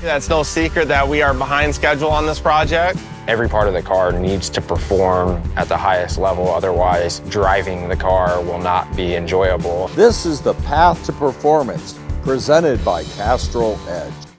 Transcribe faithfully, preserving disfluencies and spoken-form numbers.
That's no secret that we are behind schedule on this project. Every part of the car needs to perform at the highest level, otherwise driving the car will not be enjoyable. This is the path to performance, presented by Castrol Edge.